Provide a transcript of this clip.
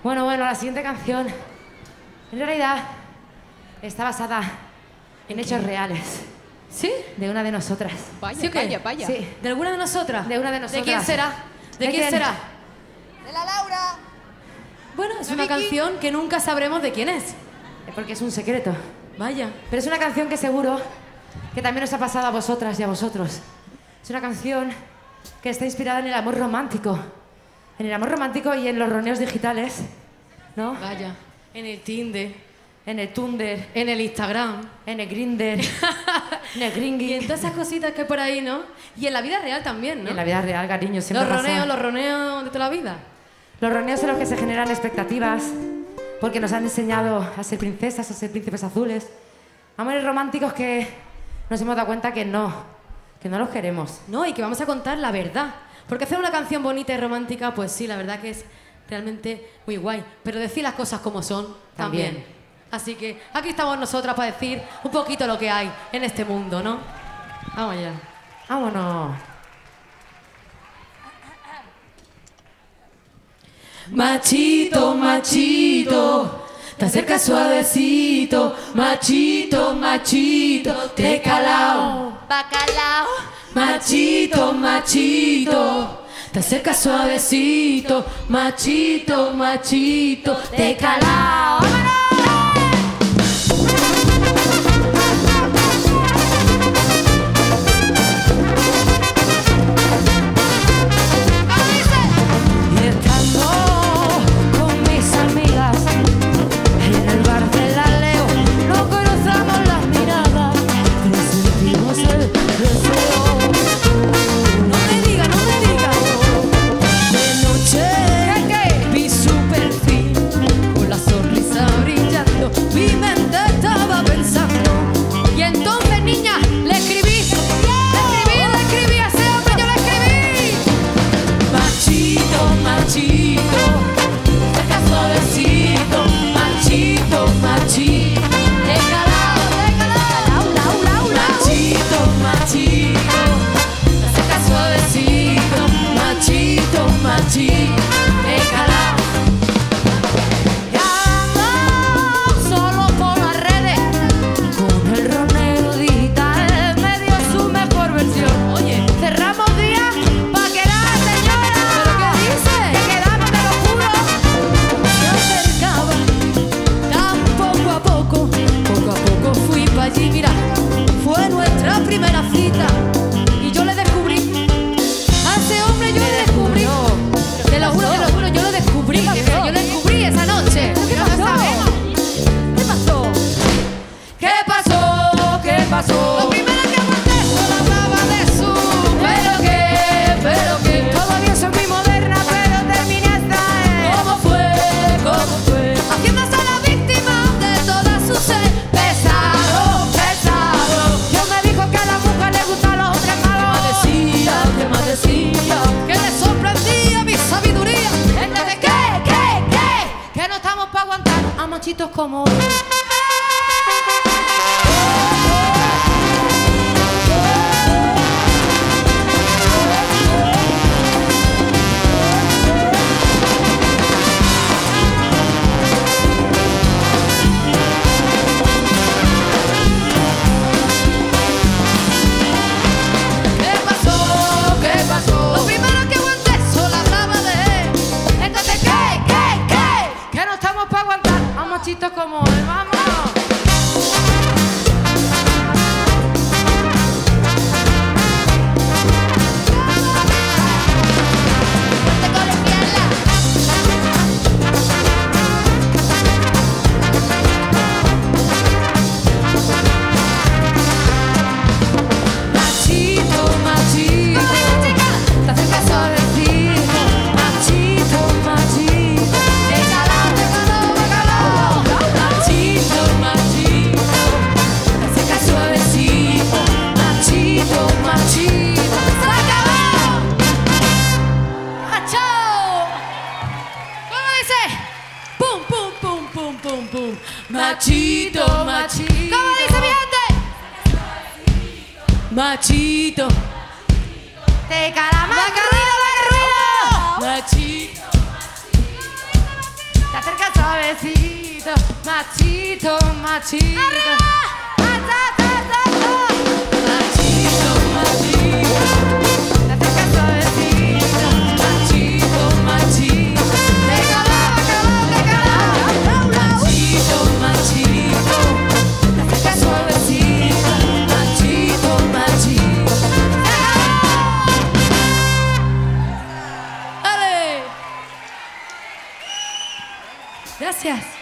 Bueno, la siguiente canción, en realidad, está basada en hechos reales. ¿Sí? De una de nosotras. Vaya, ¿sí o qué? Vaya. Sí. ¿De alguna de nosotras? De una de nosotras. ¿De quién será? ¿De quién será? ¡De la Laura! Bueno, es una canción que nunca sabremos de quién es. Porque es un secreto. Vaya. Pero es una canción que seguro que también os ha pasado a vosotras y a vosotros. Es una canción que está inspirada en el amor romántico. En el amor romántico y en los roneos digitales, ¿no? Vaya. En el Tinder. En el Tunder. En el Instagram. En el Grindr. En el Gringy. Y en todas esas cositas que hay por ahí, ¿no? Y en la vida real también, ¿no? En la vida real, cariño, siempre pasa. Los roneos de toda la vida. Los roneos en los que se generan expectativas, porque nos han enseñado a ser princesas, a ser príncipes azules. Amores románticos que nos hemos dado cuenta que no los queremos. No, y que vamos a contar la verdad. Porque hacer una canción bonita y romántica, pues sí, la verdad que es realmente muy guay. Pero decir las cosas como son, también. Así que aquí estamos nosotras para decir un poquito lo que hay en este mundo, ¿no? Vamos allá. Vámonos. Machito, machito, te acercas suavecito. Machito, machito, te he calao. Bacalao. Machito, machito, te acercas suavecito. Machito, machito, te he calao. Como él, vámonos. Machito, machito. ¿Cómo dice mi gente? Machito. Te calama, ruido. Machito. Te suavecito, machito, machito. Machito, machito. Te acercas suavecito, machito, machito. Machito, machito. Te acercas suavecito, machito, machito. ¡Ale! Gracias.